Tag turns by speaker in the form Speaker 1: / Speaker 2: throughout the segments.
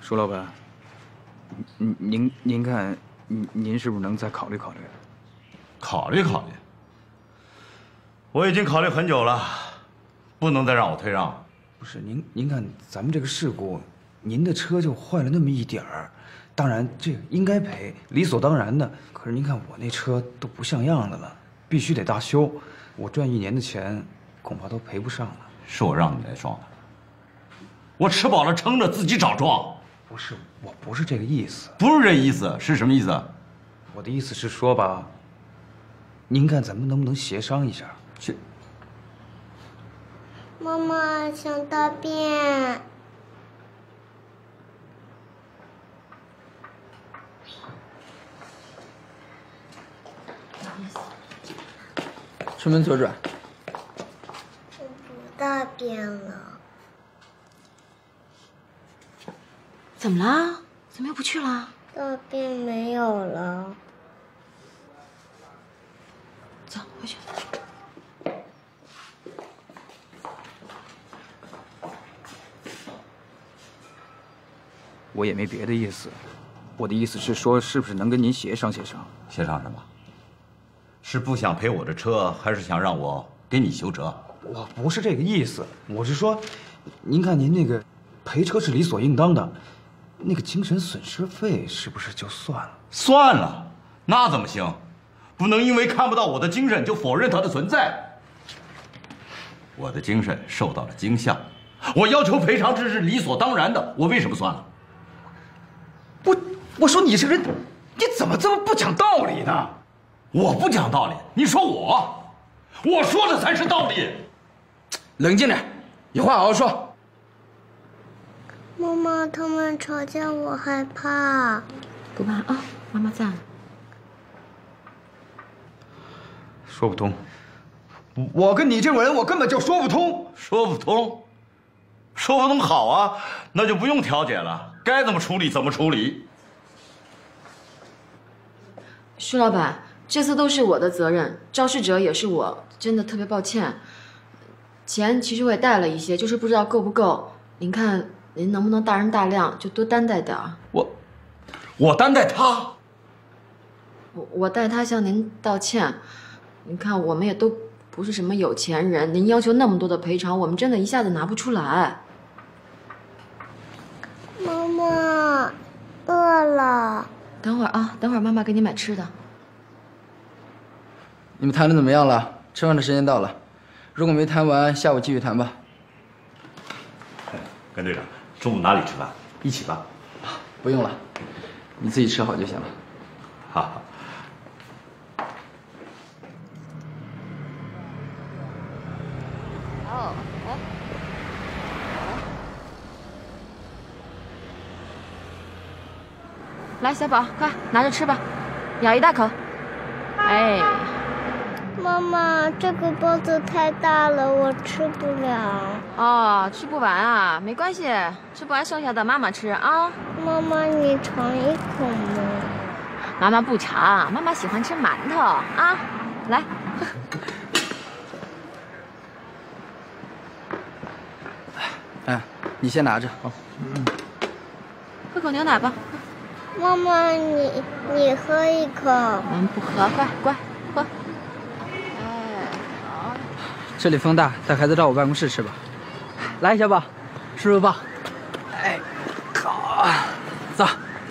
Speaker 1: 舒老板，您看，您是不是能再考虑考虑？
Speaker 2: 考虑考虑。我已经考虑很久了，不能再让我退让了。
Speaker 1: 不是您看咱们这个事故，您的车就坏了那么一点儿，当然这个应该赔，理所当然的。可是您看我那车都不像样的了，必须得大修，我赚1年的钱，恐怕都赔不上了。
Speaker 2: 是我让你来撞的，我吃饱了撑着自己找撞。
Speaker 1: 不是，我不是这个意思。
Speaker 2: 不是这意思，是什么意思？
Speaker 1: 我的意思是说吧，您看咱们能不能协商一下？
Speaker 2: 是。
Speaker 3: 妈妈想大便。
Speaker 4: 出门左转。
Speaker 3: 我不大便了。
Speaker 5: 怎么了？怎么又不去了？
Speaker 3: 大便没有了。
Speaker 5: 走，回去。
Speaker 1: 我也没别的意思，我的意思是说，是不是能跟您协商协商？
Speaker 2: 协商什么？是不想赔我的车，还是想让我给你修辙？
Speaker 1: 我不是这个意思，我是说，您看您那个赔车是理所应当的，那个精神损失费是不是就算了？
Speaker 2: 算了，那怎么行？不能因为看不到我的精神就否认它的存在。我的精神受到了惊吓，我要求赔偿这是理所当然的，我为什么算了？
Speaker 1: 我说你这个人，你怎么这么不讲道理呢？
Speaker 2: 我不讲道理，你说我说的才是道理。
Speaker 4: 冷静点，有话好好说。
Speaker 3: 妈妈，他们吵架，我害怕。
Speaker 5: 不怕啊，妈妈在呢。
Speaker 1: 说不通，我跟你这种人，我根本就说不通。
Speaker 2: 说不通，说不通好啊，那就不用调解了，该怎么处理怎么处理。
Speaker 5: 徐老板，这次都是我的责任，肇事者也是我，真的特别抱歉。钱其实我也带了一些，就是不知道够不够。您看，您能不能大人大量，就多担待点儿。
Speaker 2: 我担待他，
Speaker 5: 我代他向您道歉。您看，我们也都不是什么有钱人，您要求那么多的赔偿，我们真的一下子拿不出来。
Speaker 3: 妈妈，饿了。
Speaker 5: 等会儿啊，等会儿妈妈给你买吃的。
Speaker 4: 你们谈的怎么样了？吃饭的时间到了，如果没谈完，下午继续谈吧。
Speaker 2: 跟队长，中午哪里吃饭？一起吧。
Speaker 4: 不用了，你自己吃好就行了。
Speaker 2: 好。
Speaker 5: 来，小宝，快拿着吃吧，咬一大口。哎，
Speaker 3: 妈妈，这个包子太大了，我吃不了。
Speaker 5: 哦，吃不完啊，没关系，吃不完剩下的妈妈吃啊。
Speaker 3: 妈妈，你尝一口吗？
Speaker 5: 妈妈不尝，妈妈喜欢吃馒头啊。来，
Speaker 4: 哎，你先拿着。哦，
Speaker 5: 喝口牛奶吧。
Speaker 3: 妈妈，你喝一口。
Speaker 5: 不喝，快乖喝。哎，好。
Speaker 4: 这里风大，带孩子到我办公室吃吧。来，小宝，叔叔抱。哎，好，走。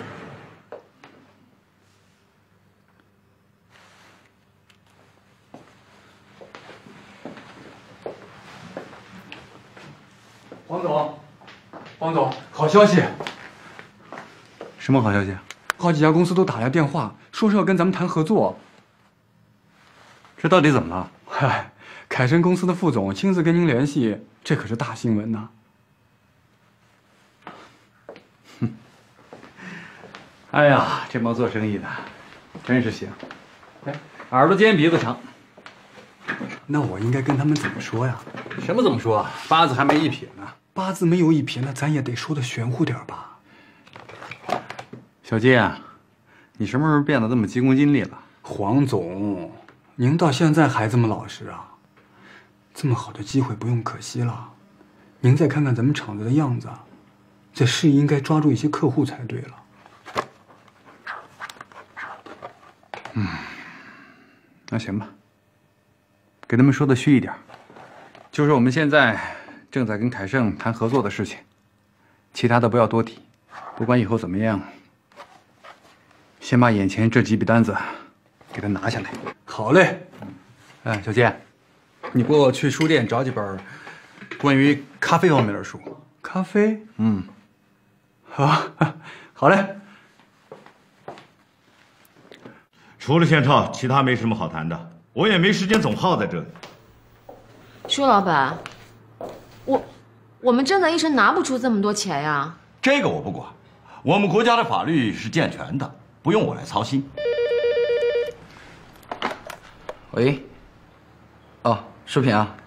Speaker 6: 王总，好消息！
Speaker 2: 什么好消息？
Speaker 6: 好几家公司都打来电话，说是要跟咱们谈合作。
Speaker 2: 这到底怎么了？
Speaker 6: 嗨，凯申公司的副总亲自跟您联系，这可是大新闻呐！
Speaker 2: 哼，哎呀，这帮做生意的真是行，哎，耳朵尖鼻子长。
Speaker 6: 那我应该跟他们怎么说呀？
Speaker 2: 什么怎么说？八字还没一撇呢。
Speaker 6: 八字没有一撇，那咱也得说的玄乎点吧。
Speaker 2: 小金啊，你什么时候变得这么急功近利了？
Speaker 6: 黄总，您到现在还这么老实啊？这么好的机会不用可惜了。您再看看咱们厂子的样子， 这是应该抓住一些客户才对了。那行吧，给他们说的虚一点，就是我们现在正在跟凯盛谈合作的事情，其他的不要多提。不管以后怎么样，先把眼前这几笔单子给他拿下来。好嘞。哎，小健，你给我去书店找几本关于咖啡方面的书。咖啡？好，好嘞。
Speaker 2: 除了现钞，其他没什么好谈的。我也没时间总耗在这里。
Speaker 5: 舒老板，我们真的一时拿不出这么多钱呀。
Speaker 2: 这个我不管，我们国家的法律是健全的，不用我来操心。
Speaker 4: 喂。哦，食品啊。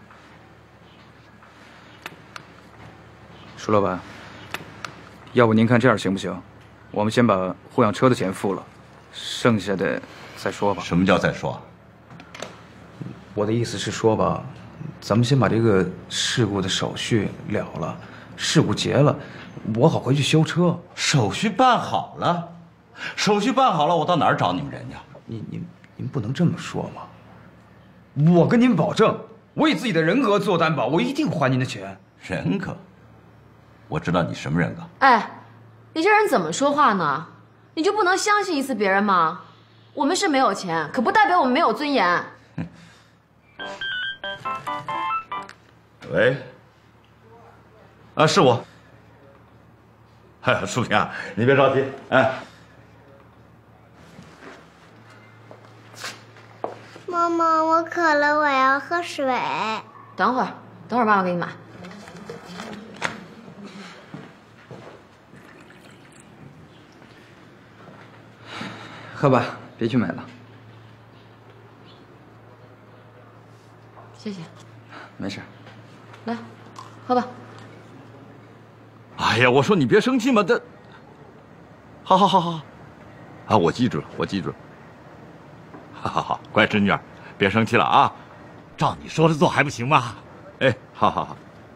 Speaker 4: 舒老板，要不您看这样行不行？我们先把护养车的钱付了，剩下的再说吧。
Speaker 2: 什么叫再说？
Speaker 1: 我的意思是说吧，咱们先把这个事故的手续了了，事故结了，我好回去修车。
Speaker 2: 手续办好了，手续办好了，我到哪儿找你们人家？
Speaker 1: 您不能这么说嘛！我跟您保证，我以自己的人格做担保，我一定还您的钱。
Speaker 2: 人格？我知道你什么人格。
Speaker 5: 哎，你这人怎么说话呢？你就不能相信一次别人吗？我们是没有钱，可不代表我们没有尊严。
Speaker 2: 喂，啊，是我。哎，淑萍啊，你别着急，哎。
Speaker 3: 妈妈，我渴了，我要喝水。
Speaker 5: 等会儿，妈妈给你买。
Speaker 4: 喝吧，别去买了。
Speaker 5: 谢谢。
Speaker 4: 没事。
Speaker 5: 来，喝吧。
Speaker 2: 哎呀，我说你别生气嘛，好，啊，我记住了。好，乖孙女，别生气了啊，照你说的做还不行吗？哎，好。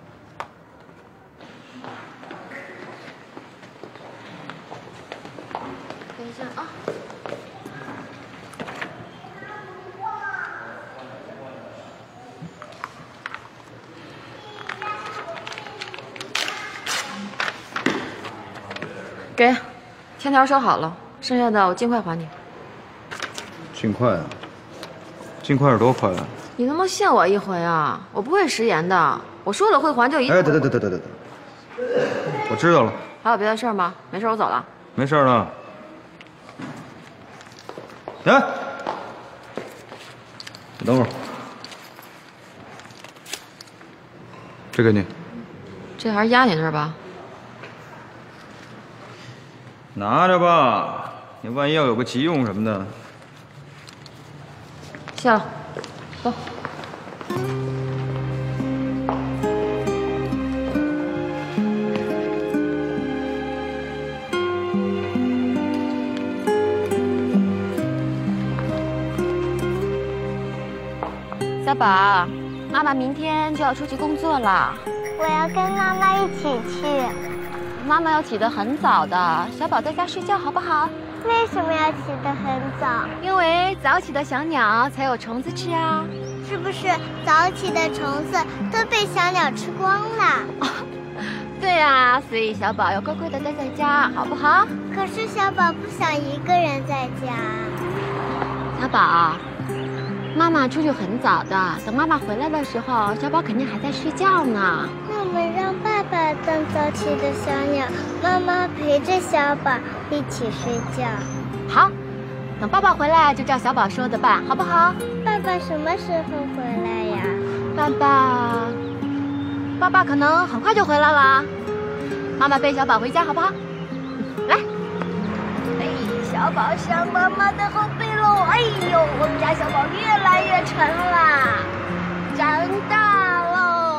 Speaker 5: 等一下啊。给，欠条收好了，剩下的我尽快还你。
Speaker 1: 尽快啊！尽快是多快啊？
Speaker 5: 你能不能限我一回啊？我不会食言的，我说了会还就一定。
Speaker 1: 哎，等，我知道了。
Speaker 5: 还有别的事儿吗？没事，我走了。
Speaker 1: 没事了。哎，你等会儿，这给你。
Speaker 5: 这还是压你那儿吧？
Speaker 1: 拿着吧，你万一要有个急用什么的。
Speaker 5: 谢了，走。小宝，妈妈明天就要出去工作了，
Speaker 3: 我要跟妈妈一起去。
Speaker 5: 妈妈要起得很早的，小宝在家睡觉好不好？
Speaker 3: 为什么要起得很早？
Speaker 5: 因为早起的小鸟才有虫子吃啊。
Speaker 3: 是不是早起的虫子都被小鸟吃光了？
Speaker 5: 对啊，所以小宝要乖乖的待在家，好不好？
Speaker 3: 可是小宝不想一个人在家。
Speaker 5: 小宝，妈妈出去很早的，等妈妈回来的时候，小宝肯定还在睡觉呢。
Speaker 3: 那我们让爸爸当早起的小鸟，妈妈陪着小宝一起睡觉。
Speaker 5: 好，等爸爸回来就照小宝说的办，好不好？
Speaker 3: 爸爸什么时候回来呀？
Speaker 5: 爸爸可能很快就回来了。妈妈背小宝回家，好不好？来。
Speaker 3: 哎，小宝上妈妈的后背喽！哎呦，我们家小宝越来越沉了，长大喽。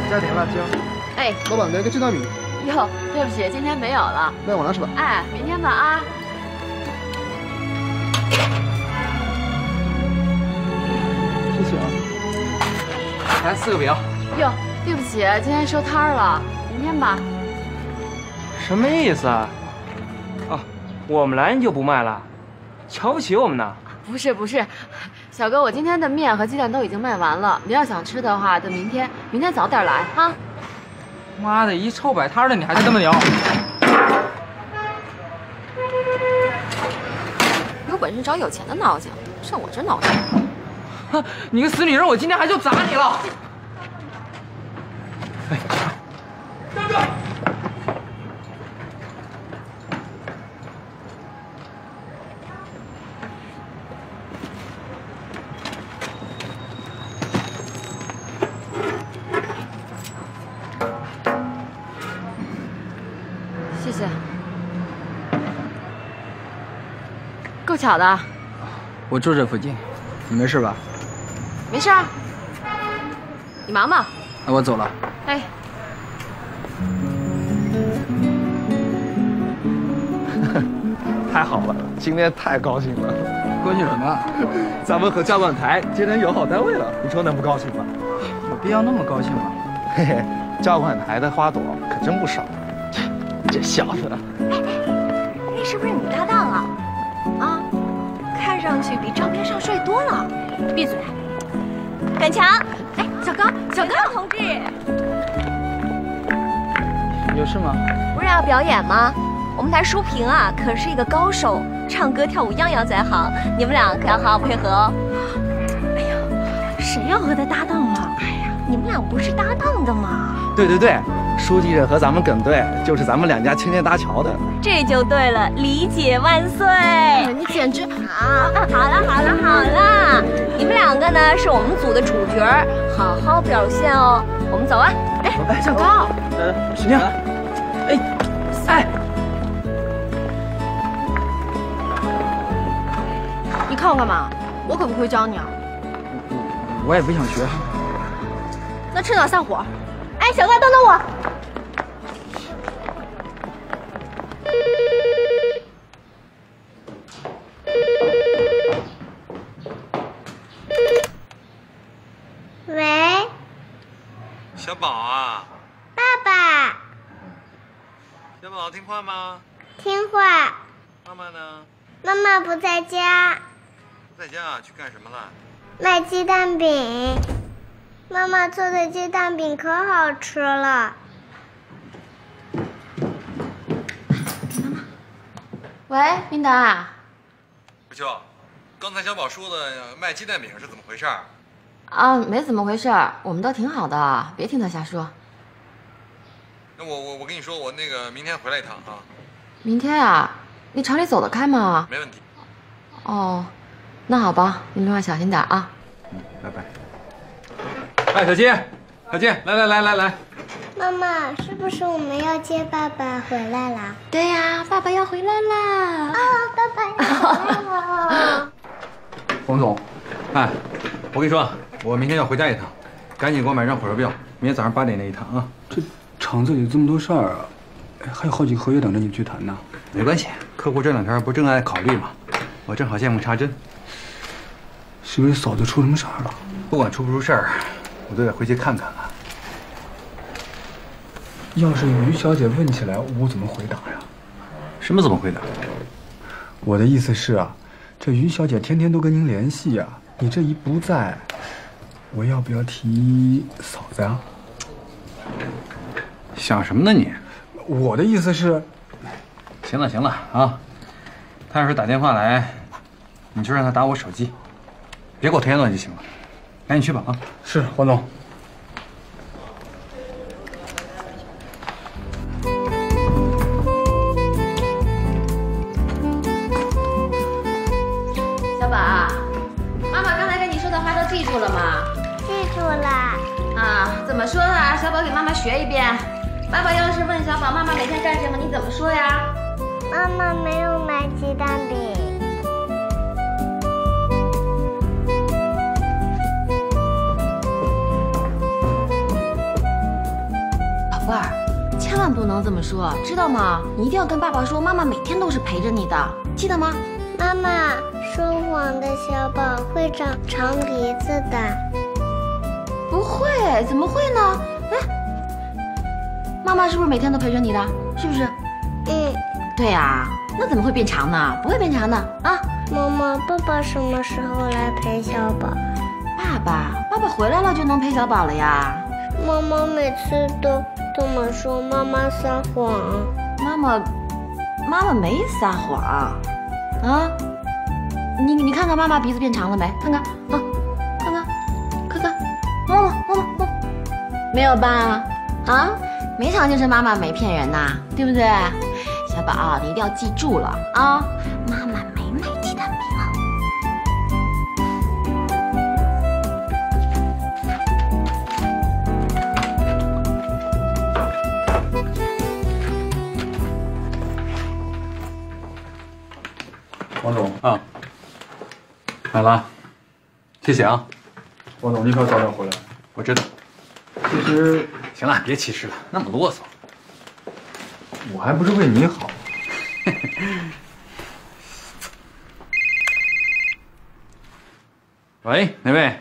Speaker 7: 加点辣椒。
Speaker 5: 哎，
Speaker 7: 老板来个鸡蛋饼。
Speaker 5: 哟，对不起，今天没有了。
Speaker 7: 那我拿去吧。
Speaker 5: 哎，明天吧啊。
Speaker 7: 谢谢啊。
Speaker 4: 来4个饼。
Speaker 5: 哟，对不起，今天收摊了，明天吧。
Speaker 8: 什么意思啊？哦，我们来你就不卖了？瞧不起我们呢？
Speaker 5: 不是，小哥，我今天的面和鸡蛋都已经卖完了。你要想吃的话，等明天早点来哈。
Speaker 8: 妈的，一臭摆摊的你还在这么聊？
Speaker 5: 有本事找有钱的闹去，上我这闹去。
Speaker 8: 哼，你个死女人，我今天还就砸你了！哎，站住！
Speaker 5: 谢谢。够巧的。
Speaker 4: 我住这附近，你没事吧？
Speaker 5: 没事儿。你忙吧。
Speaker 4: 那我走了。
Speaker 5: 哎。
Speaker 7: 太好了，今天太高兴了。
Speaker 4: 高兴什么？
Speaker 7: 咱们和教管台结成友好单位了，你说能不高兴吗？
Speaker 4: 有必要那么高兴吗？
Speaker 7: 嘿嘿，教管台的花朵可真不少。这小子，
Speaker 3: 那是不是你搭档啊？啊，看上去比照片上帅多了。闭嘴！赶强，哎，小高同志，
Speaker 4: 有事吗？
Speaker 3: 不是要表演吗？我们台舒萍啊，可是一个高手，唱歌跳舞样样在行，你们俩可要好好配合哦。哎呀，谁要和他搭档了？哎呀，你们俩不是搭档的吗？
Speaker 7: 对，书记和咱们耿队就是咱们两家牵线搭桥的。
Speaker 3: 这就对了，李姐万岁！
Speaker 5: 你简直……
Speaker 3: 好了，你们两个呢是我们组的主角，好好表现哦。我们走啊！
Speaker 5: 哎，小高，
Speaker 4: 许宁，哎，
Speaker 5: 你看我干嘛？我可不会教你啊。
Speaker 4: 我也不想学。
Speaker 5: 那趁早散伙。
Speaker 3: 哎，小高，等等我。
Speaker 6: 喂，
Speaker 9: 小宝啊，
Speaker 6: 爸爸，
Speaker 9: 小宝听话吗？
Speaker 6: 听话。
Speaker 9: 妈妈呢？
Speaker 6: 妈妈不在家。
Speaker 9: 不在家啊？去干什么了？
Speaker 6: 卖鸡蛋饼。妈妈做的鸡蛋饼可好吃了。
Speaker 5: 喂，琳达。
Speaker 9: 不秀，刚才小宝说的卖鸡蛋饼是怎么回事？
Speaker 5: 啊，没怎么回事，我们都挺好的，别听他瞎说。
Speaker 9: 那我跟你说，我那个明天回来一趟啊。
Speaker 5: 明天啊？你厂里走得开吗？
Speaker 9: 没问题。
Speaker 5: 哦，那好吧，你路上小心点啊。
Speaker 6: 拜拜。
Speaker 9: 哎，小金，来。
Speaker 6: 妈妈，是不是我们要接爸爸回来啦？
Speaker 5: 对呀，爸爸要回来啦！
Speaker 6: 啊，爸爸要回来了。冯总，哎，我跟你说，我明天要回家一趟，赶紧给我买张火车票，明天早上8点那一趟啊。
Speaker 1: 这厂子里这么多事儿啊，还有好几个合约等着你去谈呢。
Speaker 6: 没关系，客户这2天不正在考虑吗？我正好见缝插针。
Speaker 1: 是不是嫂子出什么事儿了？
Speaker 6: 不管出不出事儿，我都得回去看看啊。
Speaker 1: 要是于小姐问起来，我怎么回答呀？
Speaker 6: 什么怎么回答？
Speaker 1: 我的意思是啊，这于小姐天天都跟您联系呀，你这一不在，我要不要提嫂子呀？
Speaker 6: 想什么呢你？
Speaker 1: 我的意思是，
Speaker 6: 行了啊，他要是打电话来，你就让他打我手机，别给我添乱就行了。赶紧去吧啊！
Speaker 1: 是黄总。
Speaker 5: 小宝，妈妈刚才跟你说的话都记住了吗？
Speaker 6: 记住了。
Speaker 5: 啊，怎么说啊？小宝给妈妈学一遍。爸爸要是问小宝妈妈每天干什么，你怎么说呀？
Speaker 6: 妈妈没有买鸡蛋饼。
Speaker 5: 贝儿，千万不能这么说，知道吗？你一定要跟爸爸说，妈妈每天都是陪着你的，记得吗？
Speaker 10: 妈妈，说谎的小宝会长长鼻子的。
Speaker 5: 不会，怎么会呢？哎，妈妈是不是每天都陪着你的？是不是？
Speaker 10: 嗯。
Speaker 5: 对呀，那怎么会变长呢？不会变长的啊。
Speaker 10: 妈妈，爸爸什么时候来陪小宝？
Speaker 5: 爸爸回来了就能陪小宝了呀。
Speaker 10: 妈妈每次都这么说，妈妈撒谎。
Speaker 5: 妈妈没撒谎啊。你看看妈妈鼻子变长了没？看看啊，看，摸，没有吧？啊，没长就是妈妈没骗人呐，对不对？小宝，你一定要记住了啊，妈妈没买鸡蛋饼。
Speaker 6: 王总啊，买了，谢谢啊。
Speaker 4: 王总，您可要早点回来。
Speaker 6: 我知道。
Speaker 4: 其实
Speaker 6: 行了，别歧视了，那么啰嗦。
Speaker 4: 我还不是为你好。
Speaker 6: 喂，哪位？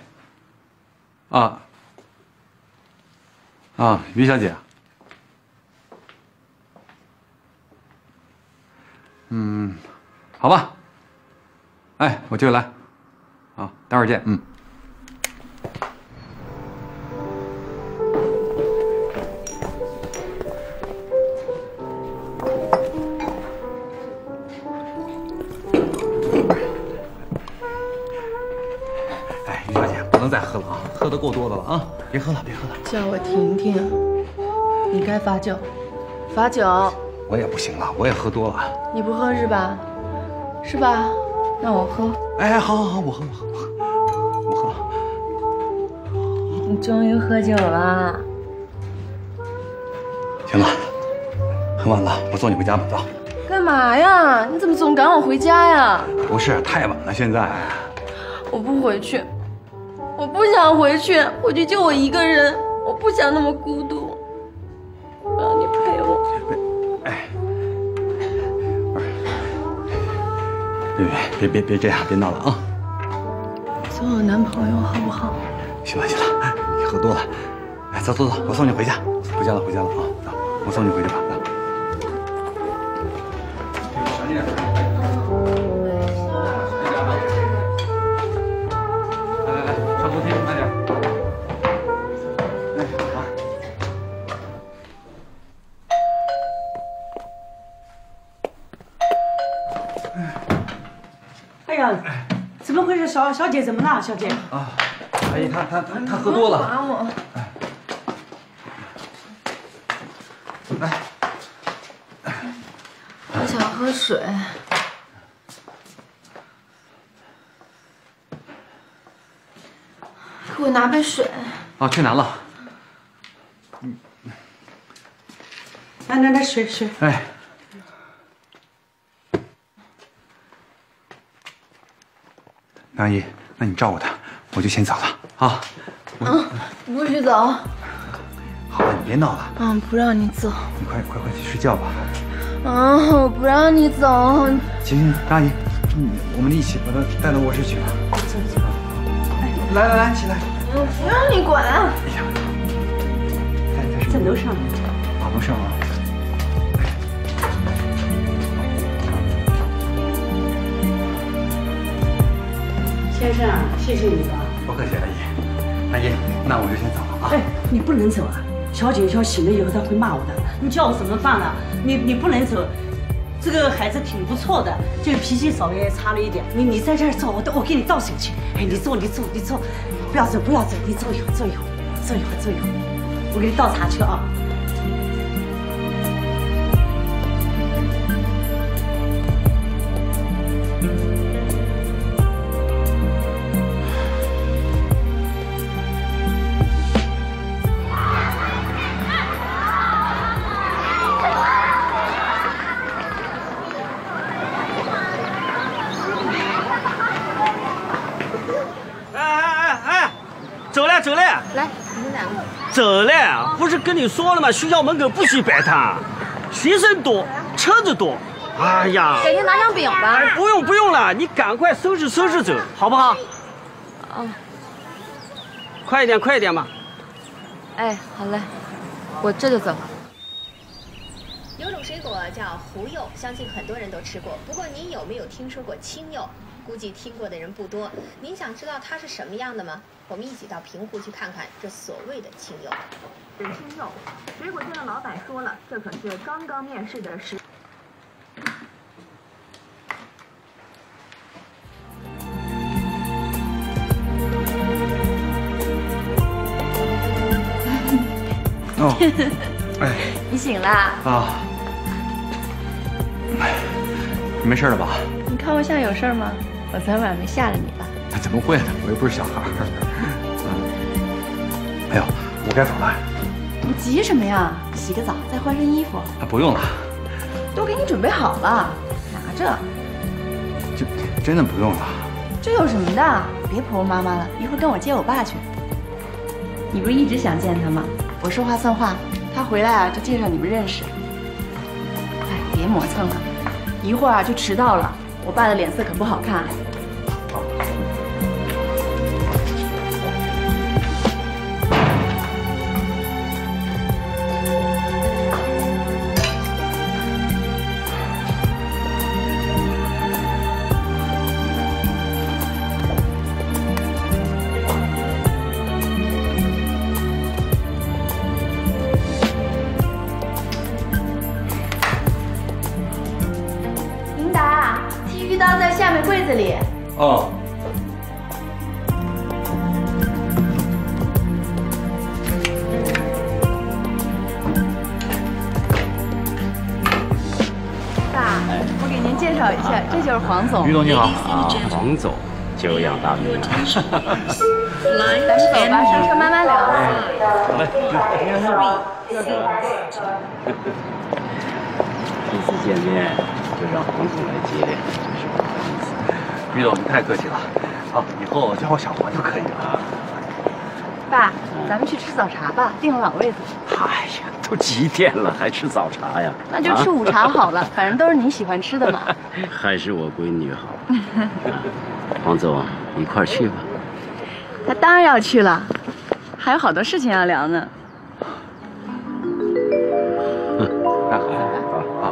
Speaker 6: 于小姐。好吧。哎，我就来。好，待会儿见。哎，于小姐，不能再喝了啊，喝的够多的了啊，别喝了。
Speaker 11: 叫我婷婷，你该罚酒，罚酒。
Speaker 6: 我也不行了，我也喝多了。
Speaker 11: 你不喝是吧？是吧？那我喝。
Speaker 6: 哎，好，我喝。
Speaker 11: 你终于喝酒了。
Speaker 6: 行了，很晚了，我送你回家吧，走。
Speaker 11: 干嘛呀？你怎么总赶我回家呀？
Speaker 6: 不是，太晚了，现在。
Speaker 11: 我不回去，我不想回去，回去就我一个人，我不想那么孤独。我要你陪我。
Speaker 6: 别这样，别闹了啊！
Speaker 11: 做我男朋友好不好？
Speaker 6: 行了，你喝多了，哎，走，我送你回家，回家了啊，走，我送你回去吧，走。小心点。来，上楼梯，慢点。哎，好。
Speaker 12: 哎呀，怎么回事？小姐怎么了？小姐
Speaker 6: 啊，阿姨，她喝多了。
Speaker 11: 管我。
Speaker 6: 来，
Speaker 11: 我想喝水。给我拿杯水。
Speaker 6: 啊，去拿了。
Speaker 12: 来，水。
Speaker 6: 哎。阿姨，那你照顾他，我就先走了啊。
Speaker 11: 不许走。
Speaker 6: 好了，你别闹了。
Speaker 11: 不让你走。
Speaker 6: 你快去睡觉吧。
Speaker 11: 我不让你走。
Speaker 6: 行，阿姨，我们一起把他带到卧室去吧。走。来，起来。
Speaker 11: 我不让你管。
Speaker 6: 哎呀，
Speaker 12: 在楼上。
Speaker 6: 楼上啊。
Speaker 12: 先生，谢谢你了。
Speaker 6: 不客气，阿姨，那我就先走了啊。
Speaker 12: 哎，你不能走啊！小姐要醒了以后，她会骂我的。你叫我怎么办呢？你不能走。这个孩子挺不错的，就脾气稍微差了一点。你在这儿坐，我给你倒水去。哎，你坐，不要走，你坐一会儿，我给你倒茶去啊。
Speaker 8: 走了，
Speaker 3: 来，你们两个
Speaker 13: 走了，不是跟你说了吗？学校门口不许摆摊，学生多，车子多。哎呀，
Speaker 5: 改天拿张饼吧。
Speaker 13: 哎，不用了，你赶快收拾收拾走，好不好？
Speaker 5: 哦，
Speaker 13: 快一点嘛。
Speaker 5: 哎，好嘞，我这就走。
Speaker 3: 有种水果叫胡柚，相信很多人都吃过。不过您有没有听说过青柚？估计听过的人不多。您想知道它是什么样的吗？我们一起到平湖去看看这所谓的青柚。青柚，水果店的老板说了，这可是刚刚面世的食。
Speaker 6: 哦，哎，
Speaker 5: 你醒啦？
Speaker 6: 啊，你没事了吧？
Speaker 11: 你看我像有事吗？我昨天晚上没吓着你吧？
Speaker 6: 怎么会呢？我又不是小孩。哎呦，我该走了。
Speaker 11: 你急什么呀？洗个澡，再换身衣服。
Speaker 6: 啊，不用了，
Speaker 11: 都给你准备好了，拿着。
Speaker 6: 就真的不用了。
Speaker 11: 这有什么的？别婆婆妈妈了，一会儿跟我接我爸去。你不是一直想见他吗？我说话算话，他回来啊就介绍你们认识。哎，别磨蹭了，一会儿啊就迟到了，我爸的脸色可不好看。在下面柜子里。
Speaker 6: 哦。
Speaker 11: 爸，我给您介绍一下，这就是黄总。
Speaker 6: 于总你好。
Speaker 13: 啊，黄总，久仰大名。
Speaker 11: 咱们走吧，上车慢慢聊。
Speaker 13: 好嘞。第一次见面就让黄总来接，真是不好意思。
Speaker 6: 于总，你太客气了。好，以后叫我小黄就可以了。
Speaker 11: 爸，咱们去吃早茶吧，订了老位子。
Speaker 13: 哎呀，都几点了，还吃早茶呀？
Speaker 11: 那就吃午茶好了，反正都是您喜欢吃的嘛。
Speaker 13: 还是我闺女好。黄总，一块儿去吧。
Speaker 11: 他当然要去了，还有好多事情要聊呢。
Speaker 6: 那好。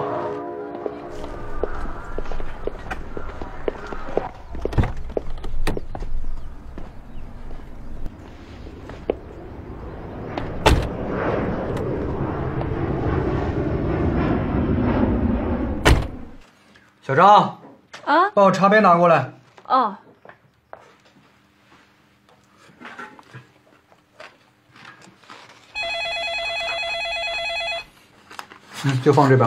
Speaker 1: 小张，
Speaker 11: 啊，
Speaker 1: 把我茶杯拿过来。
Speaker 11: 哦。
Speaker 1: 就放这边。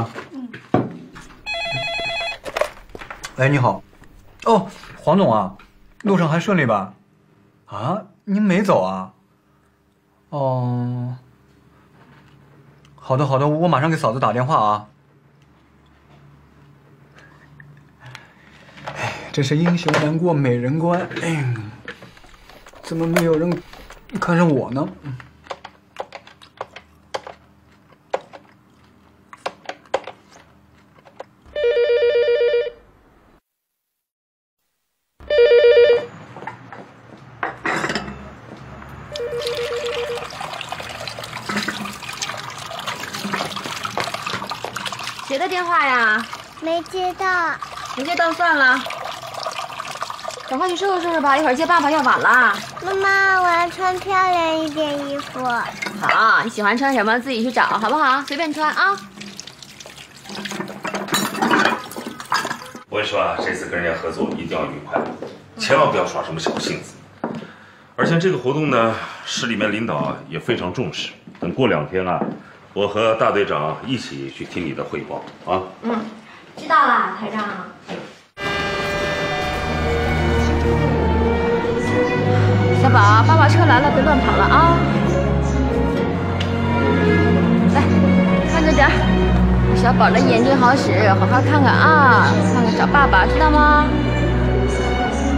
Speaker 1: 喂，你好。哦，黄总啊，路上还顺利吧？啊，您没走啊？哦，好的好的，我马上给嫂子打电话啊。哎，真是英雄难过美人关。哎，怎么没有人看上我呢？
Speaker 5: 谁的电话呀？
Speaker 10: 没接到。
Speaker 5: 没接到算了，赶快去收拾收拾吧，一会儿接爸爸要晚了。
Speaker 10: 妈妈，我要穿漂亮一点衣服。
Speaker 5: 好，你喜欢穿什么自己去找，好不好？随便穿啊。
Speaker 14: 我跟你说啊，这次跟人家合作一定要愉快，千万不要耍什么小性子。而且这个活动呢，市里面领导也非常重视。等过2天啊，我和大队长一起去听你的汇报啊。
Speaker 3: 嗯，知道了，台长。
Speaker 5: 小宝，爸爸车来了，别乱跑了啊！来，看着点儿，小宝的眼睛好使，好好看看啊，看看找爸爸，知道吗？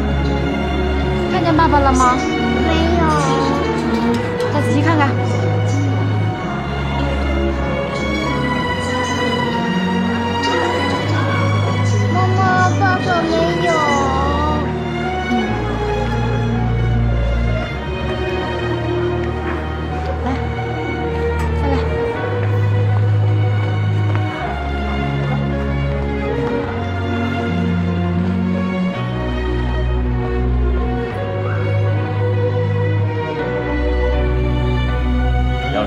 Speaker 5: 看见爸爸了吗？
Speaker 10: 没有。
Speaker 5: 再仔细看看。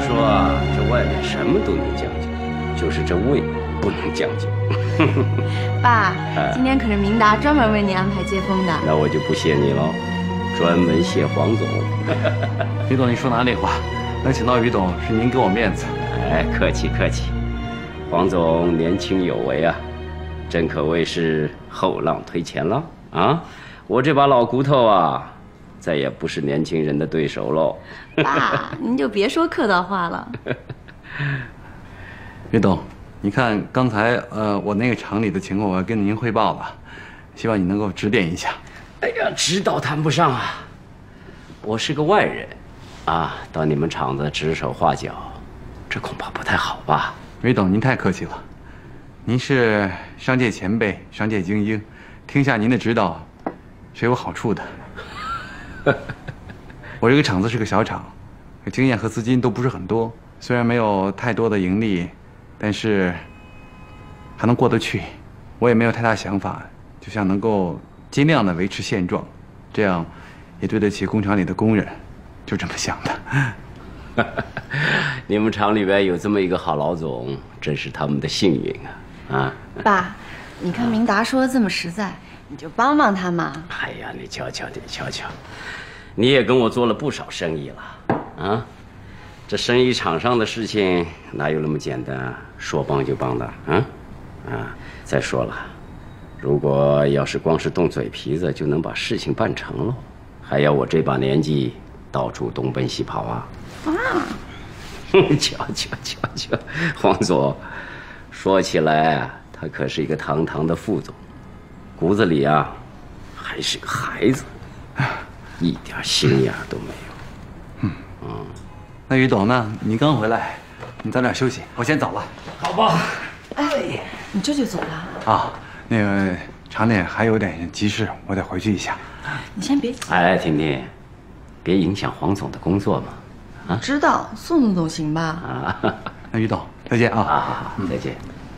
Speaker 15: 说啊，这外面什么都能将就，就是这胃不能将就。
Speaker 11: 爸，今天可是明达专门为你安排接风的。
Speaker 15: 那我就不谢你了，专门谢黄总。
Speaker 6: 于董，你说哪里话？能请到于董是您给我面子。
Speaker 15: 哎，客气客气。黄总年轻有为啊，真可谓是后浪推前浪啊！我这把老骨头啊，再也不是年轻人的对手喽。
Speaker 11: 爸，您就别说客套话了。
Speaker 6: 于董，你看刚才我那个厂里的情况，我要跟您汇报了，希望你能够指点一下。
Speaker 15: 哎呀，指导谈不上啊，我是个外人，啊，到你们厂子指手画脚，这恐怕不太好吧？
Speaker 6: 于董，您太客气了，您是商界前辈，商界精英，听下您的指导，是有好处的。我这个厂子是个小厂，经验和资金都不是很多，虽然没有太多的盈利，但是还能过得去。我也没有太大想法，就想能够尽量的维持现状，这样也对得起工厂里的工人，就这么想的。
Speaker 15: 你们厂里边有这么一个好老总，真是他们的幸运啊！啊，
Speaker 11: 爸，你看明达说的这么实在，你就帮帮他嘛。
Speaker 15: 哎呀，你瞧瞧，你瞧瞧，你也跟我做了不少生意了啊！这生意场上的事情哪有那么简单，说帮就帮的啊？再说了，如果要是光是动嘴皮子就能把事情办成了，还要我这把年纪到处东奔西跑啊？瞧瞧瞧瞧，黄总，说起来啊，他可是一个堂堂的副总，骨子里啊还是个孩子，一点心眼都没有。
Speaker 6: 那于董呢？你刚回来，你早点休息，我先走了。
Speaker 15: 好吧。
Speaker 11: 哎，你这就走了？
Speaker 6: 啊，那个厂里还有点急事，我得回去一下。
Speaker 11: 你先别急。
Speaker 15: 哎，婷婷，别影响黄总的工作嘛。啊，
Speaker 11: 知道，送送总行吧？
Speaker 15: 啊，
Speaker 6: 那于董，再见啊！
Speaker 15: 好，再见。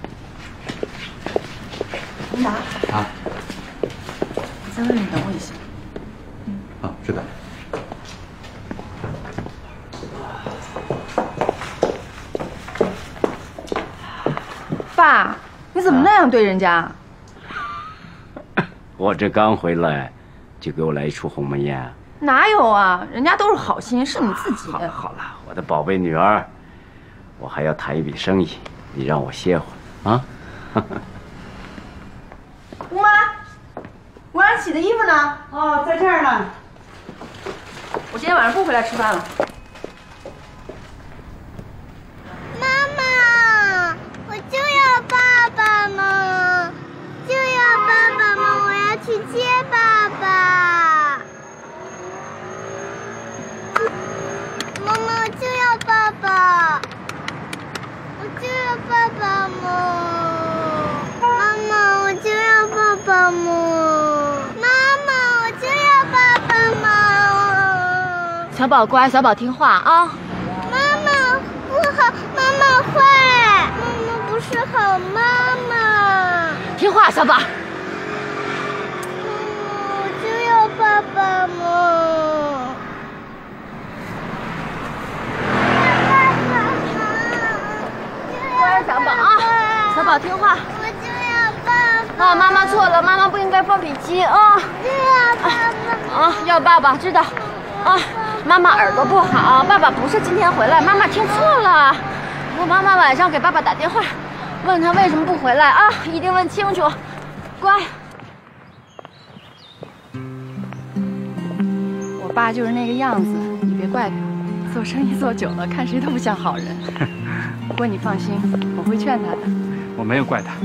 Speaker 11: 明达
Speaker 6: 啊，
Speaker 11: 你在外面等我一下。
Speaker 6: 啊，知道。
Speaker 11: 爸，你怎么那样对人家？
Speaker 15: 我这刚回来，就给我来一出鸿门宴。
Speaker 11: 哪有啊，人家都是好心，是你自己。
Speaker 15: 好了，我的宝贝女儿，我还要谈一笔生意，你让我歇会儿啊。
Speaker 11: 姑妈，我让洗的衣服呢？
Speaker 12: 哦，在这儿呢。
Speaker 11: 我今天晚上不回来吃饭了。
Speaker 10: 妈妈，我就要爸爸嘛，就要爸爸嘛，我要去接爸爸。妈妈，我就要爸爸，我就要爸爸嘛。妈妈，我就要爸爸嘛。妈妈，我就要爸爸嘛。
Speaker 3: 小宝乖，小宝听话啊。
Speaker 10: 妈妈不好，妈妈坏，妈妈不是好妈妈。
Speaker 3: 听话，小宝。
Speaker 10: 我就要爸爸嘛。
Speaker 3: 乖，小宝啊，小宝听话。
Speaker 10: 我就要爸爸。
Speaker 3: 啊，妈妈错了，妈妈不应该发脾气啊。
Speaker 10: 就要爸爸。
Speaker 3: 啊，要爸爸，知道。啊，妈妈耳朵不好，爸爸不是今天回来，妈妈听错了。我妈妈晚上给爸爸打电话，问他为什么不回来啊，一定问清楚。乖。
Speaker 11: 我爸就是那个样子，你别怪他。做生意做久了，看谁都不像好人。不过你放心，我会劝他的。
Speaker 6: 我没有怪他。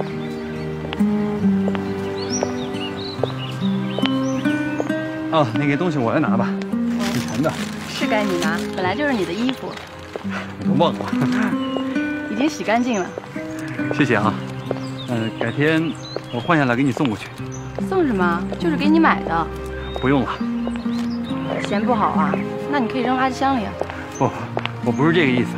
Speaker 6: 哦，那个东西我来拿吧，挺沉的。
Speaker 11: 是该你拿，本来就是你的衣服。
Speaker 6: 我都忘了。
Speaker 11: 已经洗干净了。
Speaker 6: 谢谢啊。改天我换下来给你送过去。
Speaker 11: 送什么？就是给你买的。
Speaker 6: 不用了。
Speaker 11: 嫌不好啊？那你可以扔垃圾箱里啊。
Speaker 6: 不，我不是这个意思。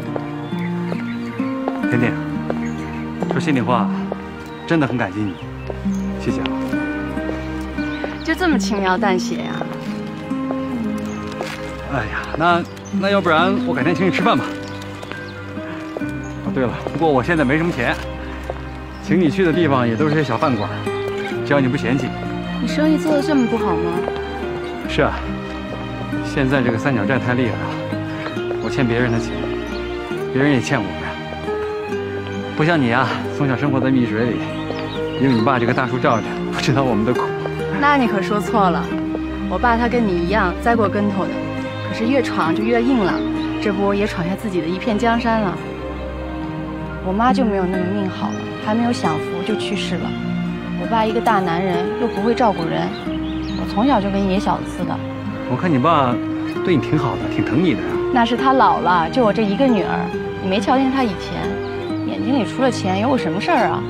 Speaker 6: 甜甜，说心里话，真的很感激你，谢谢啊。
Speaker 11: 就这么轻描淡写呀？
Speaker 6: 哎呀，那要不然我改天请你吃饭吧。哦，对了，不过我现在没什么钱，请你去的地方也都是些小饭馆，只要你不嫌弃。
Speaker 11: 你生意做得这么不好吗？
Speaker 6: 是啊，现在这个三角债太厉害了，我欠别人的钱，别人也欠我呀。不像你啊，从小生活在蜜水里，有你爸这个大树罩着，不知道我们的苦。
Speaker 11: 那你可说错了，我爸他跟你一样栽过跟头的，可是越闯就越硬了，这不也闯下自己的一片江山了。我妈就没有那么命好了，还没有享福就去世了。我爸一个大男人又不会照顾人，我从小就跟野小子似的。
Speaker 6: 我看你爸对你挺好的，挺疼你的呀。
Speaker 11: 那是他老了，就我这一个女儿，你没瞧见他以前眼睛里除了钱有我什么事儿啊？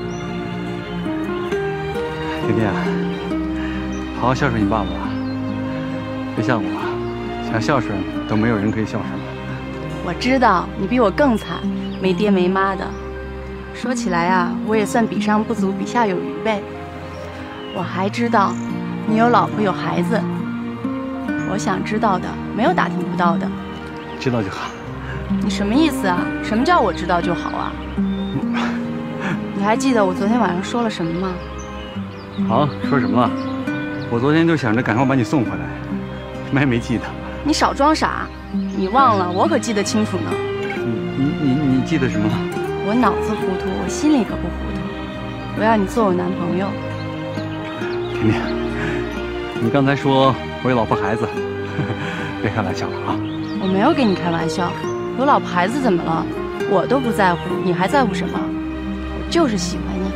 Speaker 6: 甜甜，好好孝顺你爸爸吧，别像我，想孝顺都没有人可以孝顺了。
Speaker 11: 我知道你比我更惨，没爹没妈的。说起来啊，我也算比上不足，比下有余呗。我还知道你有老婆有孩子，我想知道的没有打听不到的。
Speaker 6: 知道就好。
Speaker 11: 你什么意思啊？什么叫我知道就好啊？你还记得我昨天晚上说了什么吗？
Speaker 6: 好，说什么了？我昨天就想着赶快把你送回来，什么也没记得。
Speaker 11: 你少装傻，你忘了，我可记得清楚呢。
Speaker 6: 你记得什么？
Speaker 11: 我脑子糊涂，我心里可不糊涂。我要你做我男朋友。
Speaker 6: 甜甜，你刚才说我有老婆孩子，别开玩笑了啊！
Speaker 11: 我没有跟你开玩笑，有老婆孩子怎么了？我都不在乎，你还在乎什么？我就是喜欢你。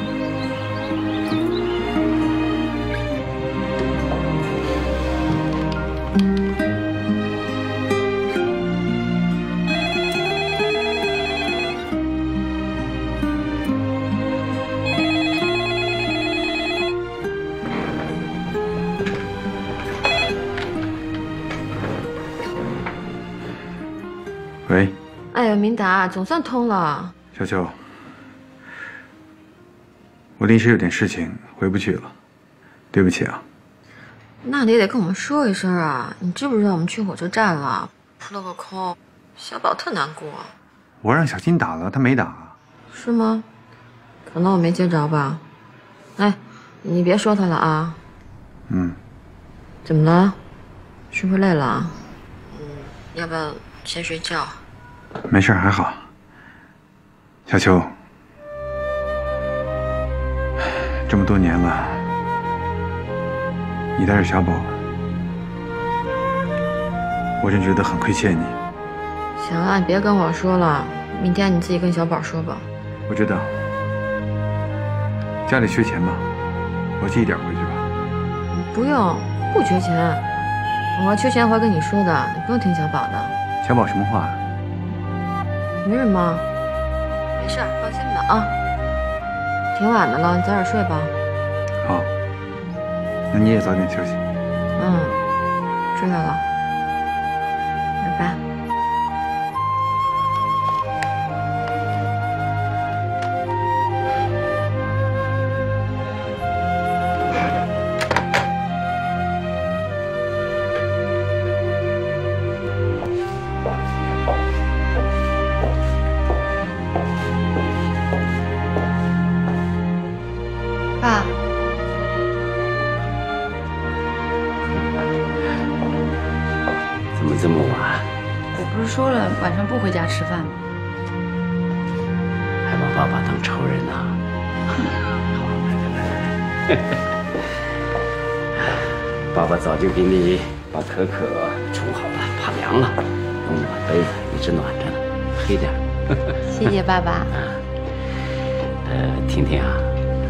Speaker 6: 喂，
Speaker 5: 哎呀，明达，总算通了。
Speaker 6: 小秋，我临时有点事情回不去了，对不起啊。
Speaker 5: 那你也得跟我们说一声啊！你知不知道我们去火车站了，扑了个空，小宝特难过。
Speaker 6: 我让小金打了，他没打。
Speaker 5: 是吗？可能我没接着吧。哎，你别说他了啊。
Speaker 6: 嗯。
Speaker 5: 怎么了？是不是累了？要不要先睡觉？
Speaker 6: 没事，还好。小秋，这么多年了，你带着小宝，我真觉得很亏欠你。
Speaker 5: 行了，你别跟我说了，明天你自己跟小宝说吧。
Speaker 6: 我知道，家里缺钱吧？我寄一点回去吧。
Speaker 5: 不用，不缺钱。我要缺钱会跟你说的，你不用听小宝的。
Speaker 6: 小宝什么话？
Speaker 5: 没什么，没事，放心吧啊。挺晚的了，你早点睡吧。
Speaker 6: 好，那你也早点休息。
Speaker 5: 嗯，知道了，拜拜。
Speaker 11: 爸，
Speaker 15: 怎么这么晚？
Speaker 11: 我不是说了晚上不回家吃饭吗？
Speaker 15: 还把爸爸当仇人呐？好，来。爸爸早就给你把可可冲好了，怕凉了，用暖被子一直暖着呢，黑点。
Speaker 11: 谢谢爸爸。
Speaker 15: 婷婷啊，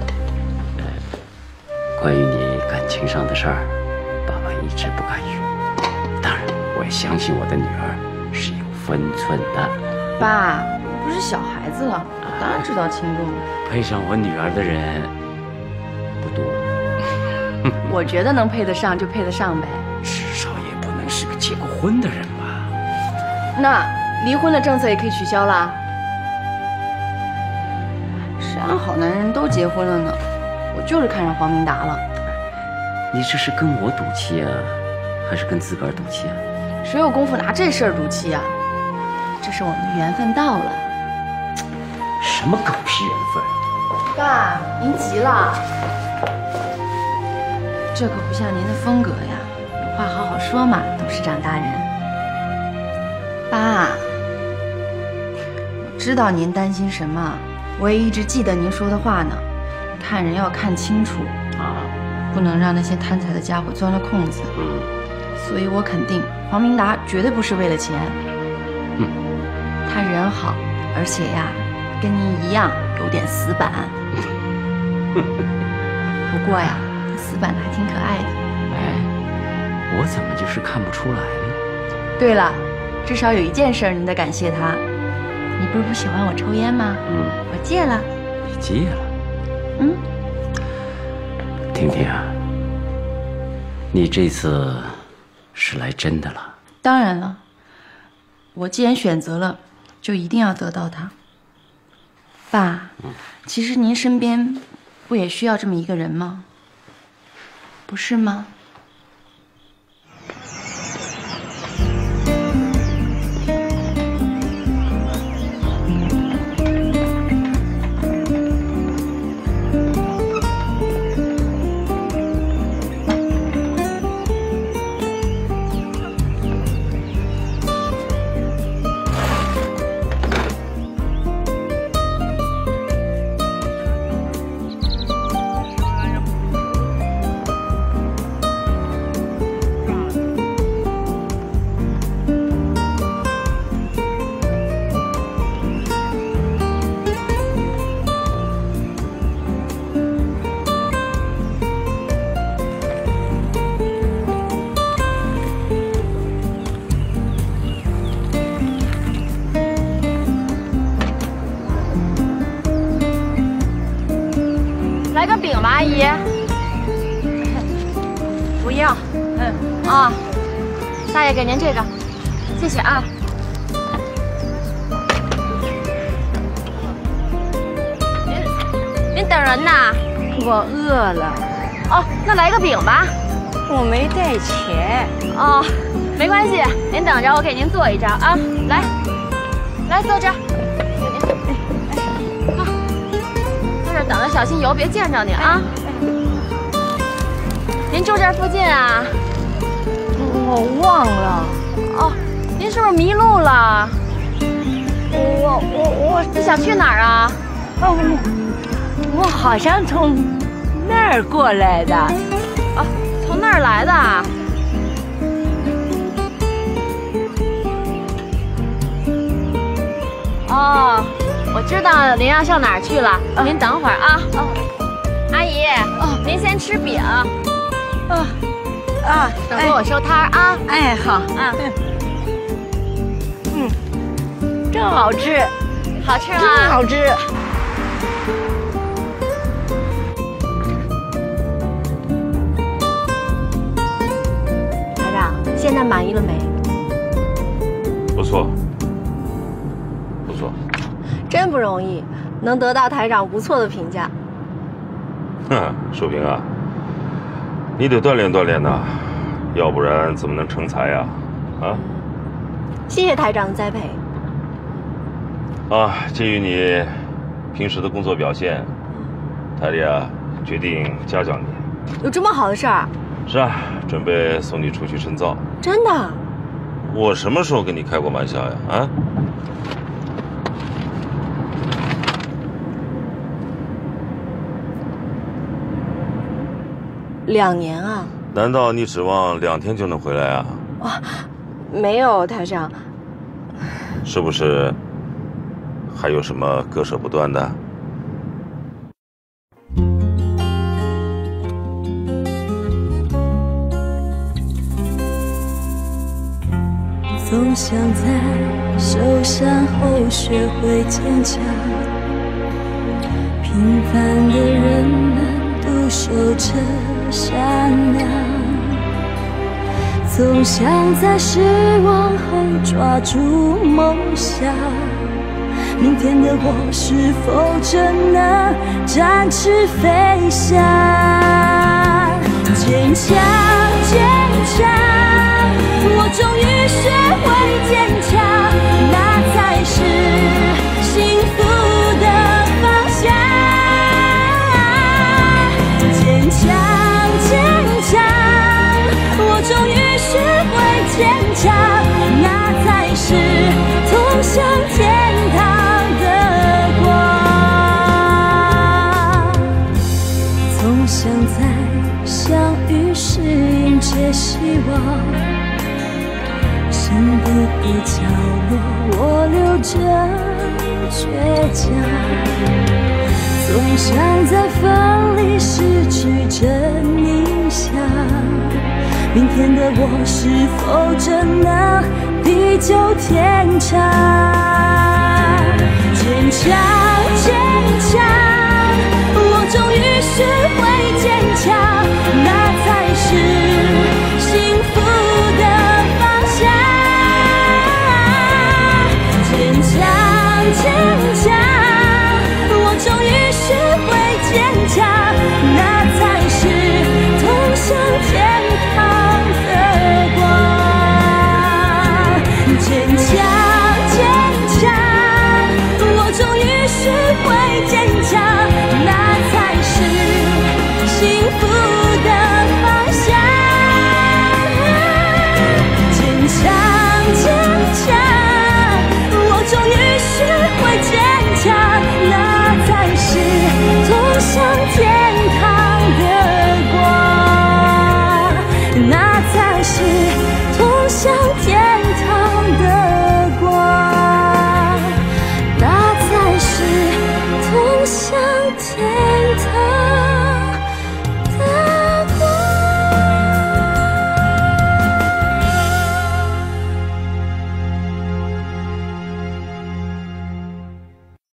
Speaker 15: 关于你感情上的事儿，爸爸一直不敢语。当然，我也相信我的女儿是有分寸的。
Speaker 11: 爸，我不是小孩子了，我当然知道轻重。
Speaker 15: 配上我女儿的人不多，
Speaker 11: 我觉得能配得上就配得上呗，
Speaker 15: 至少也不能是个结过婚的人吧？
Speaker 11: 那离婚的政策也可以取消啦。谁让好男人都结婚了呢？我就是看上黄明达了。
Speaker 15: 你这是跟我赌气啊，还是跟自个儿赌气啊？
Speaker 11: 谁有功夫拿这事儿赌气啊？这是我们的缘分到了。
Speaker 15: 什么狗屁缘分？
Speaker 11: 爸，您急了，这可不像您的风格呀，有话好好说嘛，董事长大人。爸，我知道您担心什么，我也一直记得您说的话呢。看人要看清楚啊，不能让那些贪财的家伙钻了空子。所以我肯定黄明达绝对不是为了钱。他人好，而且呀，跟您一样有点死板。不过呀，他死板的还挺可爱的。
Speaker 15: 哎，我怎么就是看不出来呢？
Speaker 11: 对了，至少有一件事您得感谢他。你不是不喜欢我抽烟吗？我戒了。
Speaker 15: 你戒了？婷婷啊，你这次是来真的了？
Speaker 11: 当然了，我既然选择了，就一定要得到他。爸，其实您身边不也需要这么一个人吗？不是吗？
Speaker 5: 来个饼吧，阿姨。不要。啊，大爷给您这个，谢谢啊。您等人呢？
Speaker 12: 我饿了。
Speaker 5: 哦，那来个饼吧。
Speaker 12: 我没带钱。
Speaker 5: 哦，没关系，您等着，我给您做一张啊。来，来坐这儿。好，在这等着，小心油别溅着你啊。您住这附近啊？
Speaker 12: 我忘了。
Speaker 5: 哦，您是不是迷路了？你想去哪儿啊？
Speaker 12: 我好像从那儿过来的。
Speaker 5: 啊，从那儿来的啊？哦，我知道您要上哪儿去了，您等会儿啊。阿姨，您先吃饼。等着我收摊儿啊。
Speaker 12: 哎，好。真好吃，
Speaker 5: 好吃吗？
Speaker 12: 真好吃。
Speaker 5: 台长，现在满意了没？
Speaker 14: 不错，不错。
Speaker 5: 真不容易，能得到台长不错的评价。
Speaker 14: 淑萍啊，你得锻炼锻炼呐，要不然怎么能成才呀？啊！
Speaker 5: 谢谢台长的栽培。
Speaker 14: 啊，鉴于你平时的工作表现，台里啊决定嘉奖你。
Speaker 5: 有这么好的事儿？
Speaker 14: 是啊，准备送你出去深造。
Speaker 5: 真的？
Speaker 14: 我什么时候跟你开过玩笑呀？啊！
Speaker 5: 2年啊？
Speaker 14: 难道你指望2天就能回来啊？
Speaker 5: 啊，没有，台长。
Speaker 14: 是不是还有什么割舍不断的？
Speaker 16: 总想在受伤后学会坚强，平凡的人们独守着善良，总想在失望后抓住梦想。明天的我是否真能展翅飞翔？坚强，坚强，我。 终于学会坚强，那才是幸福的方向。坚强，坚强，我终于学会坚强，那才是通向天堂的光。总想在相遇时迎接希望，身边一角落我留着倔强，总想在分离失去真印象，明天的我是否真能地久天长？